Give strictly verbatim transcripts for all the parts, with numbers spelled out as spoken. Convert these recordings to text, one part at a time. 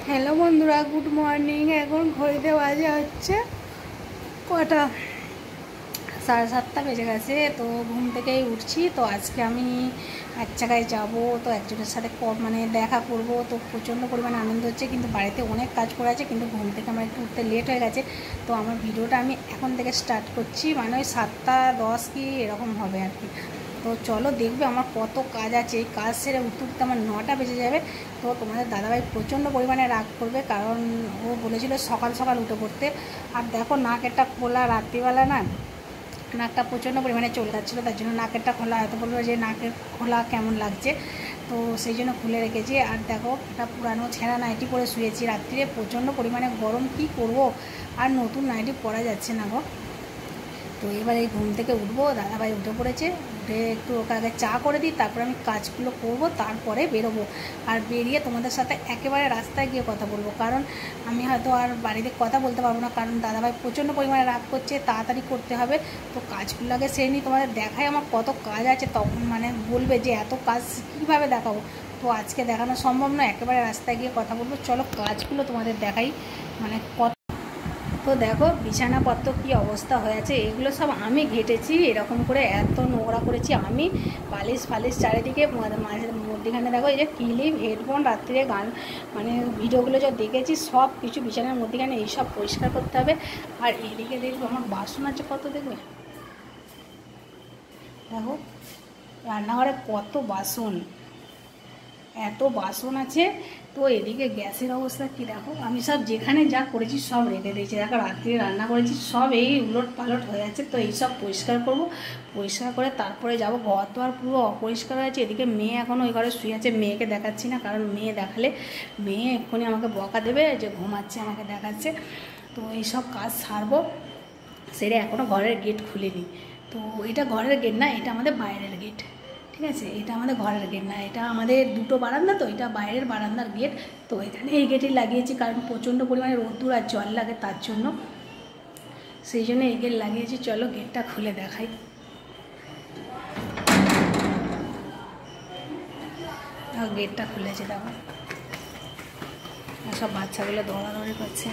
Hello বন্ধুরা, good morning. এখন ঘড়িতে বাজে হচ্ছে কটা, সাড়ে সাতটা বেজে গেছে। তো ঘুম থেকেই উঠছি। তো আজকে আমি এক জায়গায় যাব, তো একজনের সাথে মানে দেখা করব। তো প্রচণ্ড পরিমাণে আনন্দ হচ্ছে, কিন্তু বাড়িতে অনেক কাজ পড়ে আছে, কিন্তু ঘুম থেকে আমার একটু উঠতে লেট হয়ে গেছে। তো আমার ভিডিওটা আমি এখন থেকে স্টার্ট করছি, মানে ওই সাতটা দশ কি এরকম হবে আর কি। তো চলো দেখবে আমার কত কাজ আছে। এই কাজ সেরে উঠতে উঠতে আমার নটা বেজে যাবে। তো তোমাদের দাদাভাই প্রচণ্ড পরিমাণে রাগ করবে, কারণ ও বলেছিল সকাল সকাল উঠে পড়তে। আর দেখো নাকেরটা খোলা, রাত্রিবেলা না নাকটা প্রচণ্ড পরিমাণে চলে যাচ্ছিলো, তার জন্য নাকেরটা খোলা। হয়তো বলবো যে নাকের খোলা কেমন লাগছে, তো সেই জন্য খুলে রেখেছি। আর দেখো একটা পুরানো ছেঁড়া নাইটি পরে শুয়েছি রাত্রিরে, প্রচণ্ড পরিমাণে গরম, কি করব। আর নতুন নাইটি পরা যাচ্ছে না গো। তো এবার এই ঘুম থেকে উঠবো, দাদাভাই উঠে পড়েছে, উঠে একটু ওকে আগে চা করে দিই, তারপরে আমি কাজগুলো করব, তারপরে বেরোবো। আর বেরিয়ে তোমাদের সাথে একেবারে রাস্তায় গিয়ে কথা বলবো, কারণ আমি হয়তো আর বাড়িতে কথা বলতে পারবো না, কারণ দাদাভাই প্রচণ্ড পরিমাণে রাগ করছে, তাড়াতাড়ি করতে হবে। তো কাজগুলো আগে সেরে নিই, তোমাদের দেখাই আমার কত কাজ আছে। তখন মানে বলবে যে এত কাজ কীভাবে দেখাবো। তো আজকে দেখানো সম্ভব নয়, একেবারে রাস্তায় গিয়ে কথা বলবো। চলো কাজগুলো তোমাদের দেখাই, মানে কত। তো দেখো বিছানাপত্র কী অবস্থা হয়েছে, এগুলো সব আমি ঘেটেছি। এরকম করে এত নোংরা করেছি আমি, পালিশ ফালিশ চারিদিকে, মাঝের মধ্যেখানে দেখো এই যে ক্লিপ, হেডফোন, রাত্রিরে গান মানে ভিডিওগুলো যা দেখেছি সব কিছু বিছানার মধ্যেখানে এইসব পরিষ্কার করতে হবে। আর এদিকে দেখবো আমার বাসন আছে কত, দেখবে দেখো রান্নাঘরে কত বাসন, এত বাসন আছে। তো এদিকে গ্যাসের অবস্থা কি দেখো, আমি সব যেখানে যা করেছি সব রেখে দিয়েছি। দেখো রাত্রে রান্না করেছি, সব এই উলট পালট হয়ে আছে। তো এই সব পরিষ্কার করব, পরিষ্কার করে তারপরে যাব। ঘর তো আর পুরো অপরিষ্কার হয়ে আছে। এদিকে মেয়ে এখনও ওই ঘরে শুয়ে আছে, মেয়েকে দেখাচ্ছি না, কারণ মেয়ে দেখালে মেয়ে এক্ষুনি আমাকে বকা দেবে যে ঘুমাচ্ছে আমাকে দেখাচ্ছে। তো এই সব কাজ সারবো, সেরে এখনও ঘরের গেট খুলিনি। তো এটা ঘরের গেট না, এটা আমাদের বাইরের গেট, ঠিক আছে। এটা আমাদের ঘরের গেট না, এটা আমাদের দুটো বারান্দা, তো এটা বাইরের বারান্দার গেট। তো এখানে এই গেটই লাগিয়েছি, কারণ প্রচণ্ড পরিমাণে রোদ্দুর আর জল লাগে, তার জন্য সেই জন্য এই গেট লাগিয়েছি। চলো গেটটা খুলে দেখাই। গেটটা খুলেছে দেখো, সব বাচ্চাগুলো দৌড়াদৌড়ি করছে।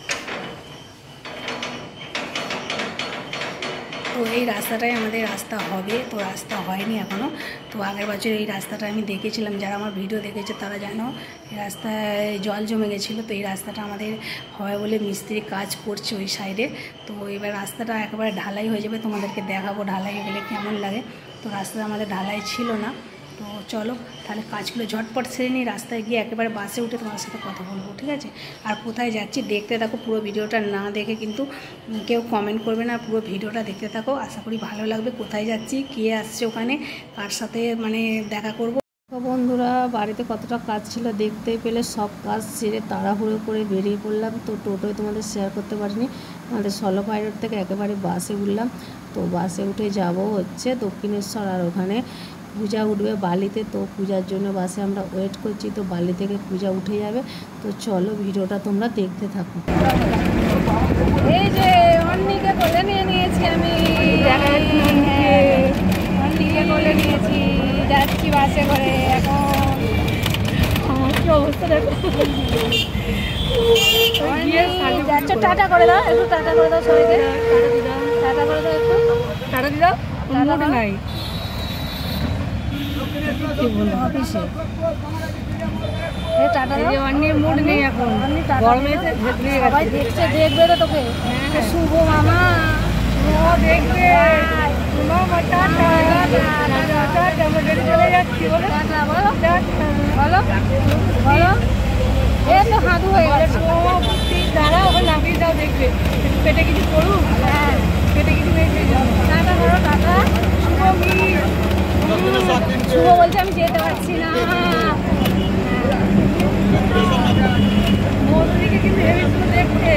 তো এই রাস্তাটাই আমাদের রাস্তা হবে, তো রাস্তা হয়নি এখনও। তো আগের বছর এই রাস্তাটা আমি দেখেছিলাম, যারা আমার ভিডিও দেখেছে তারা জানো এই রাস্তায় জল জমে গেছিলো। তো এই রাস্তাটা আমাদের হয় বলে মিস্ত্রি কাজ করছে ওই সাইডে। তো এবার রাস্তাটা একেবারে ঢালাই হয়ে যাবে, তোমাদেরকে দেখাবো ঢালাই গেলে কেমন লাগে। তো রাস্তাটা আমাদের ঢালাই ছিল না। তো চলো তাহলে কাজগুলো ঝটপট সেরে নিই, রাস্তায় গিয়ে একেবারে বাসে উঠে তোমার সাথে কথা বলবো, ঠিক আছে। আর কোথায় যাচ্ছি দেখতে থাকো, পুরো ভিডিওটা না দেখে কিন্তু কেউ কমেন্ট করবে না, পুরো ভিডিওটা দেখতে থাকো, আশা করি ভালো লাগবে। কোথায় যাচ্ছি, কে আসছে ওখানে, কার সাথে মানে দেখা করব। তো বন্ধুরা বাড়িতে কতটা কাজ ছিল দেখতে পেলে, সব কাজ সেরে তাড়াহুড়ো করে বেরিয়ে পড়লাম। তো টোটোয় তোমাদের শেয়ার করতে পারিনি, আমাদের সলো পাইরোড থেকে একেবারে বাসে উঠলাম। তো বাসে উঠে যাব হচ্ছে দক্ষিণেশ্বর, আর ওখানে পূজা উঠবে বালিতে। তো পূজার জন্য বাসে আমরা ওয়েট করছি, তো বালি থেকে পূজা উঠে যাবে। তো চলো ভিডিওটা তোমরা দেখতে থাকো। এই যে অন্নিকে কোলে নিয়ে নিয়েছি আমি, অন্নিকে কোলে নিয়েছি, যাচ্ছি বাসে করে। এখন কি অবস্থা দেখো, যাচ্ছ। টাটা করে দাও, একটু টাটা করে দাও সবাইকে, টাটা করে দাও, একটু টাটা দিয়ে দাও। টাটা নাই অফিসে মুড নেই এখন, গরমে সবাই দেখছে, দেখবে তো তোকে। শুভ মামা দেখবে, চলে যাচ্ছি বলো বলো বলো। এ তো হাঁটু হয়ে গেছে, দাঁড়া ওখানে নামিয়ে দাও, দেখবে পেটে কিছু করুক। হ্যাঁ পেটে কিছু টাটা করো, টাটা। শুভ বলছে আমি যেতে পারছি না, মধুরিকে কিন্তু হেভি শুধু দেখতে।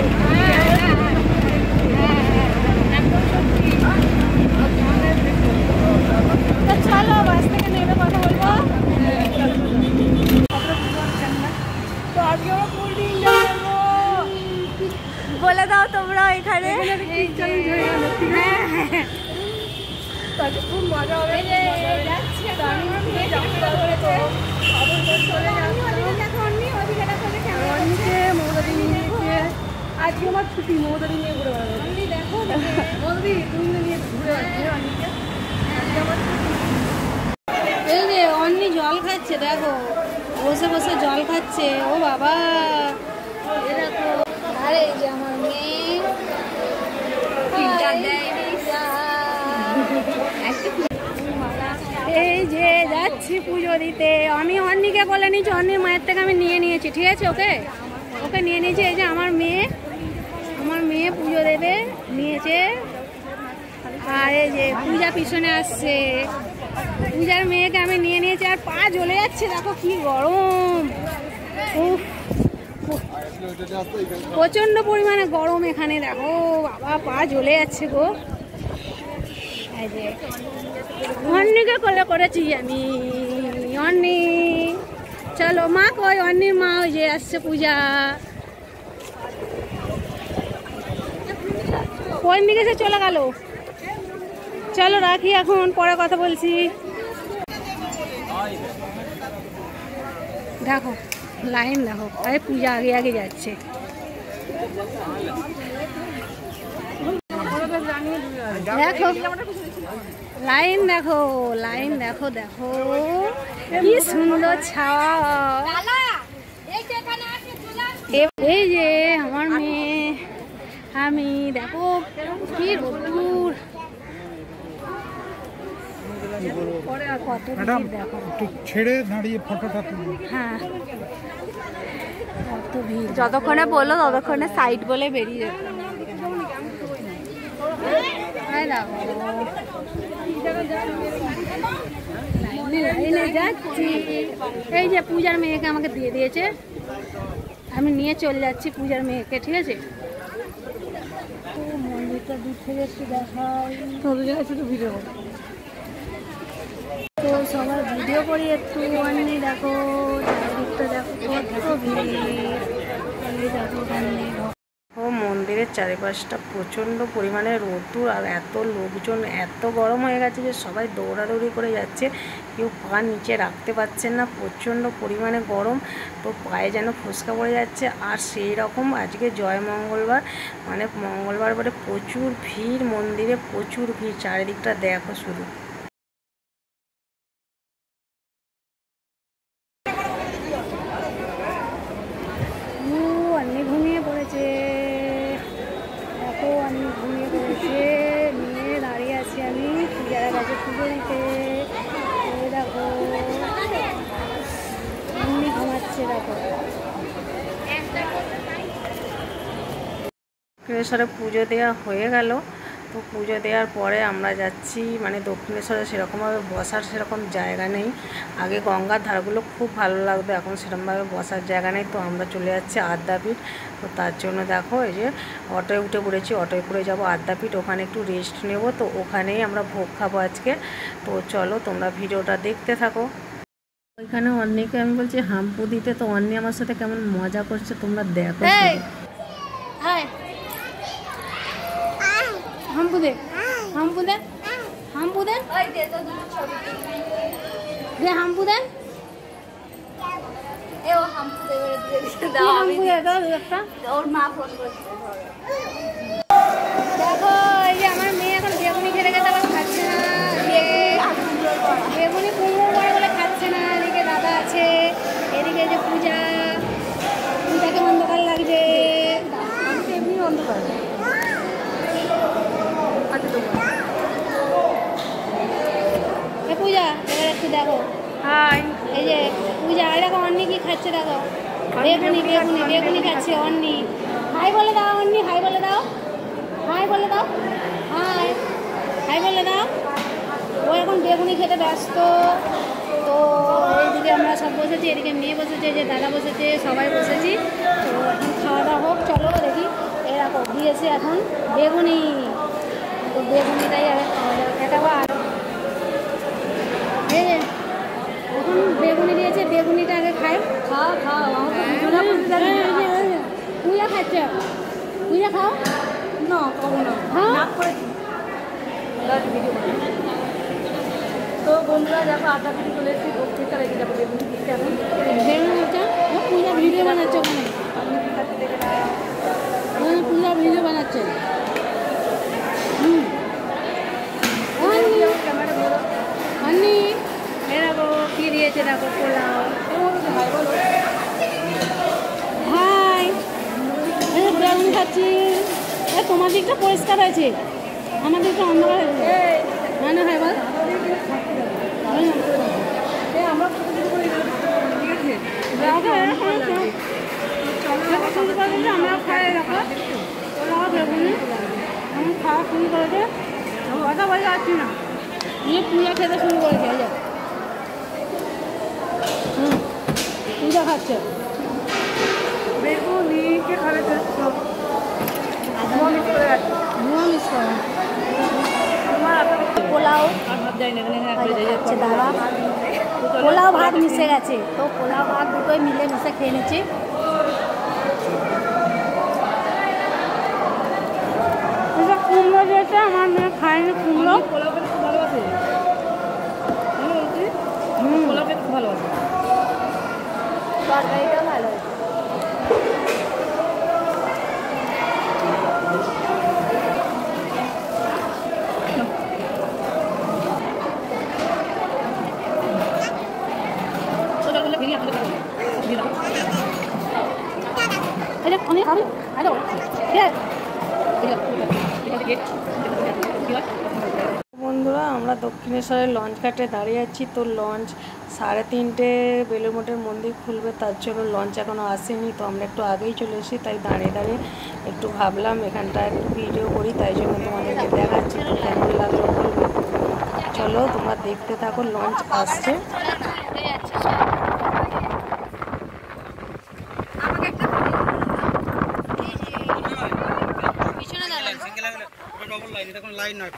চলো বাস থেকে নেমে কথা বলবো। বলে দাও তোমরা এখানে, খুব মজা হবে। চলে যাচ্ছি আজকে আমার ছুটি, মৌদারি নিয়ে ঘুরে বেড়াবো। দেখো মৌদারি তুমি নিয়ে ঘুরে বেড়াবো অন্যকে। আজকে আমার ছুটি। এই যে অন্নি জল খাচ্ছে, দেখো বসে বসে জল খাচ্ছে। ও বাবা, এ দেখো। আরে এই যে আমার মেয়ে এই যে যাচ্ছি পুজো দিতে। আমি অন্নিকে বলে নিয়েছি, অন্নির মায়ের থেকে আমি নিয়ে নিয়েছি, ঠিক আছে? ওকে ওকে নিয়ে নিয়েছি। এই যে আমার মেয়ে, আমার মেয়ে পুজো দেবে নিয়েছে। আর এই যে পূজা পিছনে আসছে, পূজার মেয়েকে আমি নিয়ে নিয়েছি। আর পা জ্বলে যাচ্ছে, দেখো কি গরম। উফ, প্রচন্ড পরিমাণে গরম এখানে, দেখো বাবা পা জ্বলে যাচ্ছে গো। এই যে অন্নিকে কোলে করেছি আমি। অন্নি চলো, মা কই? অন্নির মা ওই যে আসছে পূজা। কোন দিকে সে চলে গেল? চলো রাখি এখন, পরে কথা বলছি। দেখো লাইন দেখো, আরে পূজা আগে আগে যাচ্ছে। দেখো লাইন, দেখো লাইন, দেখো দেখো কি সুন্দর ছাওয়া। এই যে আমার মেয়ে, আমি দেখো কি রোদ্দুর। কত দেখো, ছেড়ে দাঁড়িয়ে ফটোটা তুলি। হ্যাঁ কত ভিড়। যতক্ষণে বললো ততক্ষণে সাইড বলে বেরিয়ে যেত। লাইনে যাচ্ছি। এই যে পূজার মেয়েকে আমাকে দিয়ে দিয়েছে, আমি নিয়ে চলে যাচ্ছি পূজার মেয়েকে, ঠিক আছে? তো মন্দিরটা দূর থেকে একটু দেখাই, শুধু ভিডিও তো সবার ভিডিও করি একটু। অন্যি দেখো চারিদিকটা দেখো কত ভিড়। এই দেখো ওখানে ও মন্দিরের চারিপাশটা প্রচণ্ড পরিমাণে রোদ্দুর, আর এত লোকজন, এত গরম হয়ে গেছে যে সবাই দৌড়াদৌড়ি করে যাচ্ছে, কেউ পা নিচে রাখতে পারছেন না, প্রচণ্ড পরিমাণে গরম। তো পায়ে যেন ফুসকা পড়ে যাচ্ছে। আর সেই রকম আজকে জয় মঙ্গলবার, মানে মঙ্গলবার বলে প্রচুর ভিড় মন্দিরে, প্রচুর ভিড়। চারিদিকটা দেখো শুধু। অন্নি ঘুমিয়ে পড়েছে, দেখো অন্নি ঘুমিয়ে পড়েছে। নিয়ে দাঁড়িয়ে আছি আমি পূজার কাছে পুজো দিতে। দেখো অন্নি ঘুমাচ্ছে, দেখো। দক্ষিণেশ্বরে পুজো দেওয়া হয়ে গেল। তো পুজো দেওয়ার পরে আমরা যাচ্ছি, মানে দক্ষিণেশ্বরে সেরকমভাবে বসার সেরকম জায়গা নেই। আগে গঙ্গার ধারগুলো খুব ভালো লাগতো, এখন সেরকমভাবে বসার জায়গা নেই। তো আমরা চলে যাচ্ছি আদ্যাপীঠ। তো তার জন্য দেখো এই যে অটোয় উঠে পড়েছি, অটোয় করে যাবো আদ্যাপীঠ, ওখানে একটু রেস্ট নেব। তো ওখানেই আমরা ভোগ খাবো আজকে। তো চলো তোমরা ভিডিওটা দেখতে থাকো। ওইখানে অন্নিকে আমি বলছি হাম্পু দিতে, তো অন্নি আমার সাথে কেমন মজা করছে তোমরা দেখো। হাম্পু দে, হাম্পু দে, হাম্পু দে, দে হাম্পু দে। দেখো এই যে আমার মেয়ে এখন বেগুনি খেতে খেতে আবার খাচ্ছে না, বেগুনি কুমড়ো করে বলে খাচ্ছে না। এদিকে দাদা আছে, এদিকে যে পূজা, পূজাকে অন্ধকার লাগছে, এমনি অন্ধকার। পূজা এবার একটু দেখো, হাই এই যে পূজা, এরকম অন্নি কি খাচ্ছে দেখো, বেগুনি বেগুনি বেগুনি খাচ্ছে অন্নি। হাই বলে দাও অন্নি, হাই বলে দাও, হাই বলে দাও, হাই হাই বলে দাও। ও এখন বেগুনি খেতে ব্যস্ত। তো এইদিকে আমরা সব বসেছি, এদিকে মেয়ে বসেছে, যে দাদা বসেছে, সবাই বসেছি। তো এখন খাওয়া দাওয়া হোক, চলো দেখি। এরকম দিয়েছে এখন বেগুনি, তো বেগুনিটাই আগে খাওয়া দাওয়া খেটাবো। আর এই যে এখন বেগুনি দিয়েছে, বেগুনিটা আগে খাই। খাও খাও, পূজা খাচ্ছে, পূজা খাও না, খাবো না, হ্যাঁ। তো বন্ধুরা দেখো আদ্যাপীঠ চলে এসেছি, ভোগ খেতে রেখে যাবো বেগুনি দিচ্ছে এখন। বেগুনি পূজা ভিডিও বানাচ্ছে ওখানে, ভিডিও বানাচ্ছে। হুম আন্নি দেখো কি দিয়েছে, দেখো পোলাও। হাই বেগুন খাচ্ছি। এ তোমার দিকটা পরিষ্কার আছে, আমার দিকটা অন্ধকার হয়েছে। হ্যাঁ না, হ্যাঁ বল। আমরা আমরা খাই রাখো পোলাও বেগুনি আমি খাওয়া শুরু করেছে। কথা বলে যাচ্ছি না, নিয়ে পূজা খেতে শুরু করেছে। এই যে হুম পূজা খাচ্ছে বেগুনি কে খাবে তো মিস করে গেছে। নিরামিষ করে পোলাও আর ভাত যাই না, খাচ্ছে দাদা। পোলাও ভাত মিশে গেছে, তো পোলাও ভাত দুটোই মিলে মিশে খেয়ে নিচ্ছি। কুমড়ো দিয়েছে, আমার মেয়ে খায়নি কুমড়ো। পোলাও খেতে খুব ভালোবাসে। হুম পোলাও খেতে খুব ভালোবাসে। তরকারিটাও ভালো হয়েছে। বন্ধুরা, আমরা দক্ষিণেশ্বরের লঞ্চ ঘাটে দাঁড়িয়ে আছি। তো লঞ্চ সাড়ে তিনটে বেলুড় মঠের মন্দির খুলবে, তার জন্য লঞ্চ এখনও আসেনি। তো আমরা একটু আগেই চলে এসেছি, তাই দাঁড়িয়ে দাঁড়িয়ে একটু ভাবলাম এখানটা একটু ভিডিও করি, তাই জন্য তোমাদেরকে দেখাচ্ছি। তো কেমন লাগলো বলবে। চলো তোমরা দেখতে থাকো, লঞ্চ আসছে। লাইন নয়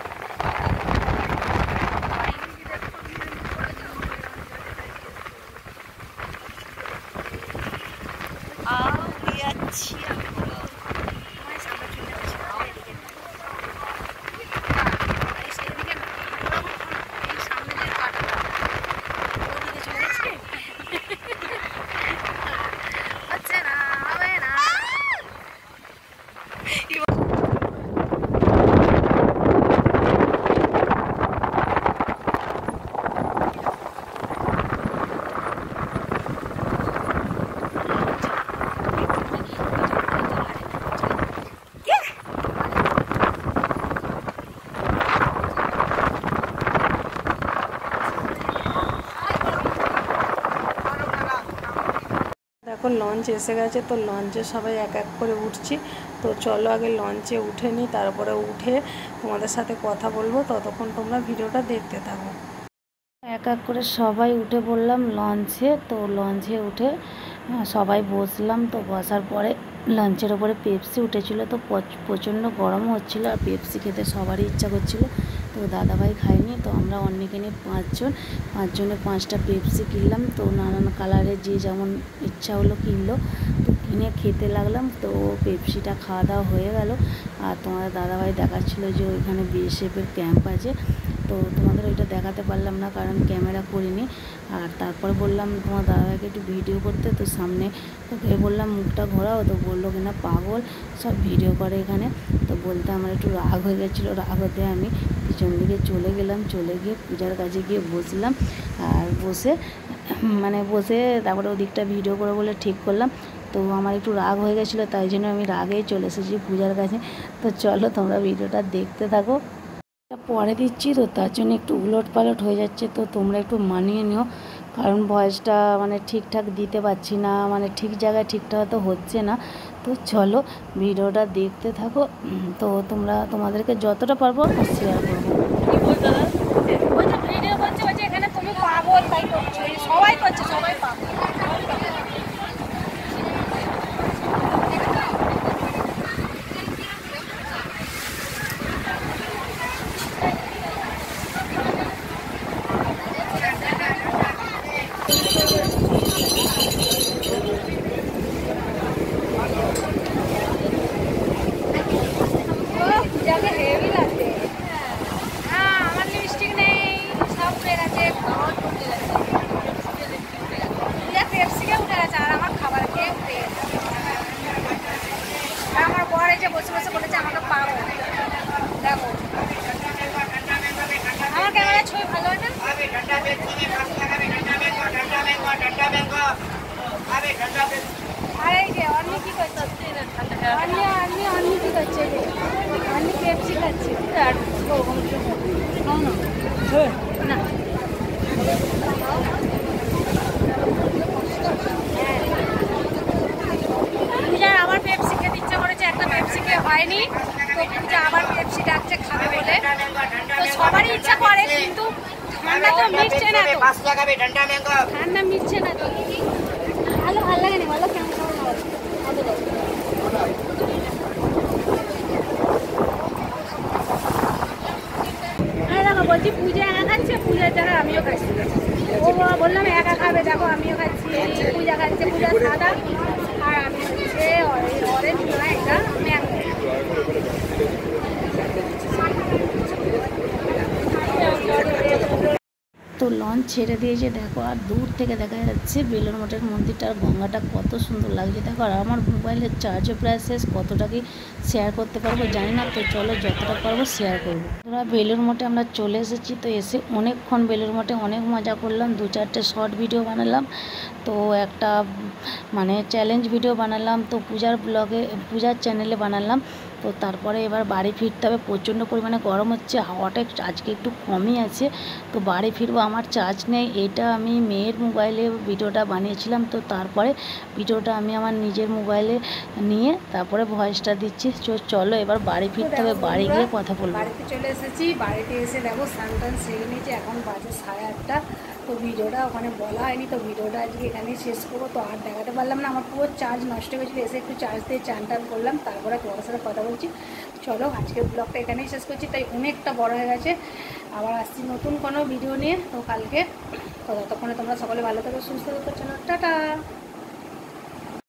দেখো লঞ্চ এসে গেছে। তো লঞ্চে সবাই এক এক করে উঠছি। তো চলো আগে লঞ্চে উঠে নিই, তারপরে উঠে তোমাদের সাথে কথা বলবো। ততক্ষণ তোমরা ভিডিওটা দেখতে থাকো। এক এক করে সবাই উঠে পড়লাম লঞ্চে। তো লঞ্চে উঠে সবাই বসলাম। তো বসার পরে লঞ্চের ওপরে পেপসি উঠেছিল। তো প্রচণ্ড গরম হচ্ছিলো আর পেপসি খেতে সবারই ইচ্ছা করছিল। তো দাদাভাই খাইনি, তো আমরা অনেকে নিয়ে পাঁচজন পাঁচজনে পাঁচটা পেপসি কিনলাম। তো নানান কালারের যে যেমন ইচ্ছা হলো কিনলো, তো কিনে খেতে লাগলাম। তো পেপসিটা খাওয়া দাওয়া হয়ে গেল। আর তোমাদের দাদাভাই দেখাচ্ছিলো যে ওইখানে বিএসএফের ক্যাম্প আছে। তো তোমাদের ওইটা দেখাতে পারলাম না, কারণ ক্যামেরা করিনি। আর তারপরে বললাম তোমার দাদাভাইকে একটু ভিডিও করতে। তো সামনে ওকে বললাম মুখটা ঘোরাও, তো বললো কিনা পাগল সব ভিডিও করে এখানে। তো বলতে আমার একটু রাগ হয়ে গেছিলো। রাগ হতে আমি পিছন দিকে চলে গেলাম। চলে গিয়ে পূজার কাছে গিয়ে বসলাম। আর বসে মানে বসে তারপরে ওদিকটা ভিডিও করে বলে ঠিক করলাম। তো আমার একটু রাগ হয়ে গেছিলো, তাই জন্য আমি রাগেই চলে এসেছি পূজার কাছে। তো চলো তোমরা ভিডিওটা দেখতে থাকো। পরে দিচ্ছি, তো তার জন্য একটু উলট পালট হয়ে যাচ্ছে। তো তোমরা একটু মানিয়ে নিও, কারণ ভয়েসটা মানে ঠিকঠাক দিতে পারছি না, মানে ঠিক জায়গায় ঠিকঠাক তো হচ্ছে না। তো চলো ভিডিওটা দেখতে থাকো। তো তোমরা তোমাদেরকে যতটা পারবো শেয়ার করবো। ভিডিও করছে বলছে এখানে তুমি পাগল, তাই করছো। সবাই করছে, সবাই পাগল। আর এই যে অন্য কি করছে, অন্য অন্য অন্য কি করছে, অন্য পেপসি খাচ্ছে। আর না পূজার আবার পেপসি খেতে ইচ্ছা করেছে, একটা পেপসি খেয়ে হয়নি, তো পূজা আবার পেপসি ডাকছে খাবে বলে। তো সবারই ইচ্ছা করে, কিন্তু ঠান্ডা তো মিটছে না, তো ঠান্ডা মিটছে না, তো ভালো ভালো লাগে না, ভালো কেমন খাবো না দেখো। বলছি পূজা একা খাচ্ছে, পূজার জায়গায় আমিও খাচ্ছি। ও বললাম একা খাবে, দেখো আমিও খাচ্ছি, পূজা খাচ্ছে, পূজা সাদা আর আমি হচ্ছে অরেঞ্জ না, এটা ম্যাঙ্গো। তো লঞ্চ ছেড়ে দিয়েছে দেখো, আর দূর থেকে দেখা যাচ্ছে বেলুড় মঠের মন্দিরটা আর গঙ্গাটা কত সুন্দর লাগছে দেখো। আর আমার মোবাইলের চার্জও প্রায় শেষ, কতটা কি শেয়ার করতে পারবো জানি না, তো চলো যতটা পারবো শেয়ার করবো। তোরা বেলুড় মঠে আমরা চলে এসেছি, তো এসে অনেকক্ষণ বেলুড় মঠে অনেক মজা করলাম, দু চারটে শর্ট ভিডিও বানালাম, তো একটা মানে চ্যালেঞ্জ ভিডিও বানালাম, তো পূজার ব্লগে পূজার চ্যানেলে বানালাম। তো তারপরে এবার বাড়ি ফিরতে হবে, প্রচণ্ড পরিমাণে গরম হচ্ছে, হাওয়াটা আজকে একটু কমই আছে, তো বাড়ি ফিরবো। আমার চার্জ নেই, এটা আমি মেয়ের মোবাইলে ভিডিওটা বানিয়েছিলাম, তো তারপরে ভিডিওটা আমি আমার নিজের মোবাইলে নিয়ে তারপরে ভয়েসটা দিচ্ছি। চলো এবার বাড়ি ফিরতে হবে, বাড়ি গিয়ে কথা বলবো। বাড়িতে চলে এসেছি, বাড়িতে এসে দেখো স্নান টান সেরে নিয়েছি, এখন বাজে সাড়ে আটটা। তো ভিডিওটা ওখানে বলা হয়নি, তো ভিডিওটা আজকে এখানেই শেষ করবো। তো আর দেখাতে পারলাম না, আমার পুরো চার্জ নষ্ট হয়ে গেছিলো, এসে একটু চার্জ দিয়ে চান টান করলাম, তারপরে তোমার সাথে কথা বলছি। চলো আজকের ব্লগটা এখানেই শেষ করছি, তাই অনেকটা বড় হয়ে গেছে, আবার আসছি নতুন কোনো ভিডিও নিয়ে। তো কালকে, তো ততক্ষণে তোমরা সকলে ভালো থাকো, সুস্থ থাকো, চলো টাটা।